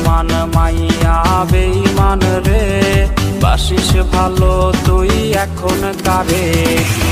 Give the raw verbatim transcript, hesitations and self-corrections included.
মান মাইয়া বেঈমান রে, বাসিস ভালো তুই এখন কারে।